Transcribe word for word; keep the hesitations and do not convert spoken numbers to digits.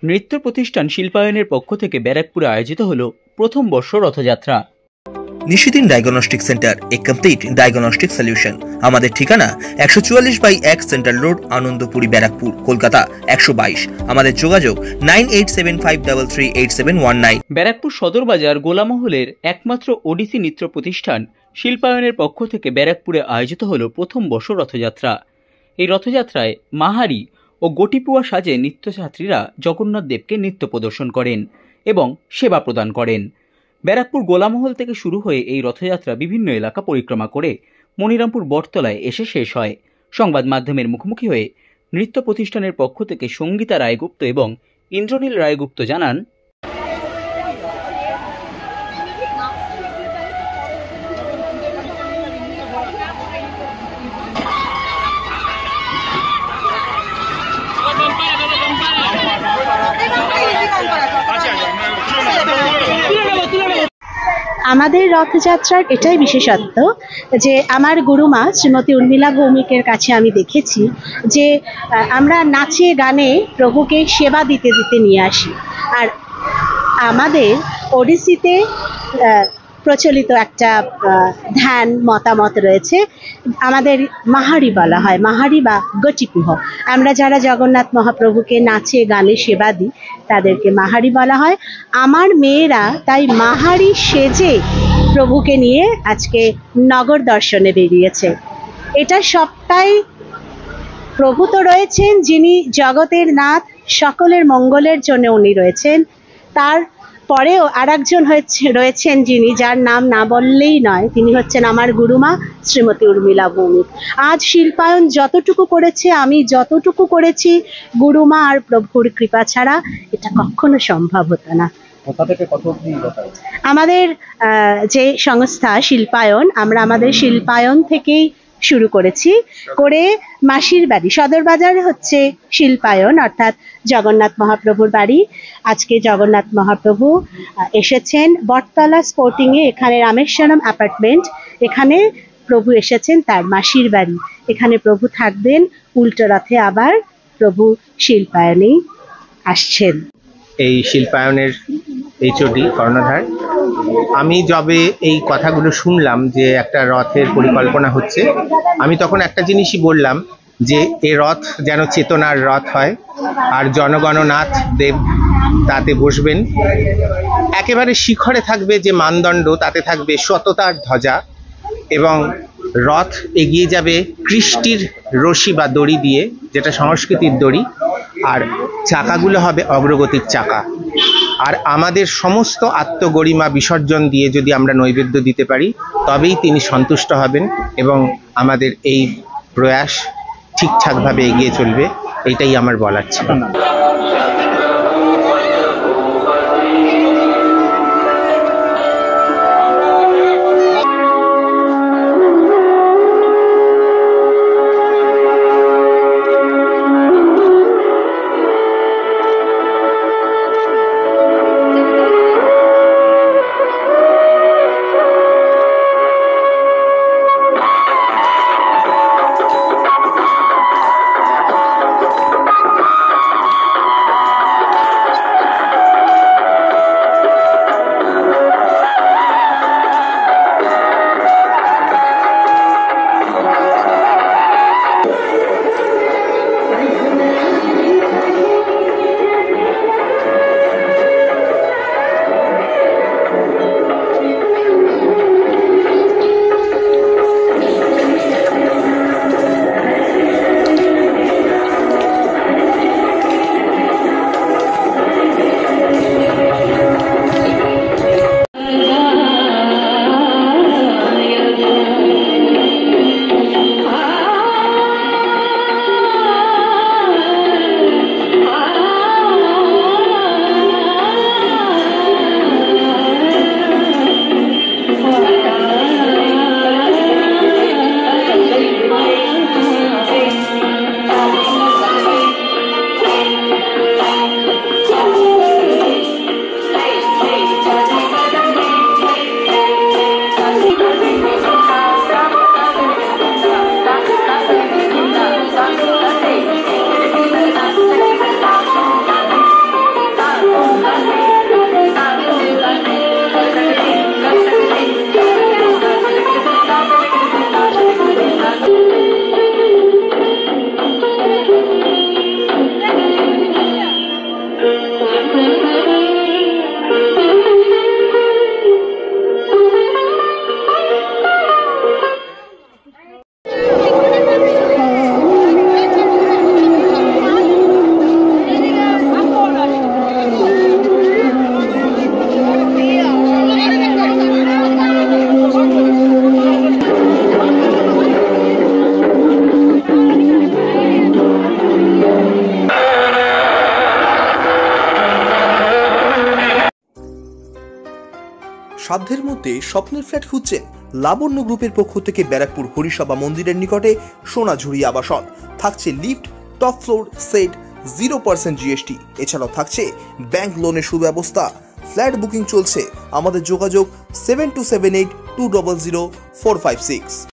নৃত্য প্রতিষ্ঠান শিল্পায়নের পক্ষ থেকে ব্যারাকপুরে আয়োজিত হল প্রথম বর্ষ Rathyatra. Nishidin diagnostic centre, a complete diagnostic solution. আমাদের ঠিকানা একশো চুয়াল্লিশ বাই এক সেন্ট্রাল রোড, আনন্দপুরি, ব্যারাকপুর, কলকাতা একশো বাইশ। আমাদের যোগাযোগ nine eight seven five three three eight seven one nine. Barrackpore Sadar Bazar গোলামহলের একমাত্র ওডিসি নৃত্য প্রতিষ্ঠান শিল্পায়নের পক্ষ থেকে ব্যারাকপুরে আয়োজিত হল প্রথম বর্ষ রথযাত্রা। এই রথযাত্রায় মাহারি ও গটিপুয়া সাজে নৃত্যছাত্রীরা জগন্নাথ দেবকে নৃত্য প্রদর্শন করেন এবং সেবা প্রদান করেন। ব্যারাকপুর গোলামহল থেকে শুরু হয়ে এই রথযাত্রা বিভিন্ন এলাকা পরিক্রমা করে মনিরামপুর বটতলায় এসে শেষ হয়। সংবাদ মাধ্যমের মুখোমুখি হয়ে নৃত্য প্রতিষ্ঠানের পক্ষ থেকে সঙ্গীতা রায়গুপ্ত এবং ইন্দ্রনীল রায়গুপ্ত জানান, আমাদের রথযাত্রার এটাই বিশেষত্ব যে আমার গুরুমা শ্রীমতী উর্মিলা ভৌমিকের কাছে আমি দেখেছি যে আমরা নাচে গানে প্রভুকে সেবা দিতে দিতে নিয়ে আসি। আর আমাদের ওডিসিতে প্রচলিত একটা ধ্যান মতামত রয়েছে, আমাদের মাহারি বলা হয়, মাহারি বা গটিপুহ। আমরা যারা জগন্নাথ মহাপ্রভুকে নাচে গানে সেবা দিই তাদেরকে মাহারি বলা হয়। আমার মেয়েরা তাই মাহারি সেজে প্রভুকে নিয়ে আজকে নগর দর্শনে বেরিয়েছে। এটা সবটাই প্রভু তো রয়েছেন যিনি জগতের নাথ, সকলের মঙ্গলের জন্য উনি রয়েছেন। তার পরেও আর একজন হচ্ছে রয়েছেন যিনি, যার নাম না বললেই নয়, তিনি হচ্ছেন আমার গুরুমা শ্রীমতী উর্মিলা ভৌমিক। আজ শিল্পায়ন যতটুকু করেছে, আমি যতটুকু করেছি, গুরুমা আর প্রভুর কৃপা ছাড়া এটা কখনো সম্ভব হতো না। আমাদের যে সংস্থা শিল্পায়ন, আমরা আমাদের শিল্পায়ন থেকেই শুরু করেছি করে মাসির বাড়ি সদর বাজারে হচ্ছে শিল্পায়ন, অর্থাৎ জগন্নাথ মহাপ্রভুর বাড়ি। আজকে জগন্নাথ মহাপ্রভু এসেছেন বটতলা স্পোর্টিংয়ে, এখানে রামেশ্বরম অ্যাপার্টমেন্ট, এখানে প্রভু এসেছেন তার মাসির বাড়ি। এখানে প্রভু থাকবেন, উল্টো রথে আবার প্রভু শিল্পায়নেই আসছেন। এই শিল্পায়নের এইচওডি কর্ণধার, আমি যবে এই কথাগুলো শুনলাম যে একটা রথের পরিকল্পনা হচ্ছে, আমি তখন একটা জিনিসই বললাম যে এ রথ যেন চেতনার রথ হয়, আর জনগণনাথ দেব তাতে বসবেন। একেবারে শিখরে থাকবে যে মানদণ্ড, তাতে থাকবে সততার ধ্বজা, এবং রথ এগিয়ে যাবে কৃষ্টির রশি বা দড়ি দিয়ে, যেটা সংস্কৃতির দড়ি, আর চাকাগুলো হবে অগ্রগতির চাকা। আর আমাদের সমস্ত আত্মগরিমা বিসর্জন দিয়ে যদি আমরা নৈবেদ্য দিতে পারি, তবেই তিনি সন্তুষ্ট হবেন এবং আমাদের এই প্রয়াস ঠিকঠাকভাবে এগিয়ে চলবে। এইটাই আমার বলার ছিল। সাধ্যের মধ্যে স্বপ্নের ফ্ল্যাট খুঁজছেন? লাবণ্য গ্রুপের পক্ষ থেকে ব্যারাকপুর হরিসভা মন্দিরের নিকটে সোনাঝুরি আবাসন। থাকছে lift, top floor, set, zero percent GST. এছাড়াও থাকছে ব্যাংক লোনের সুব্যবস্থা। ফ্ল্যাট বুকিং চলছে। আমাদের যোগাযোগ seven two seven eight two double zero four five six.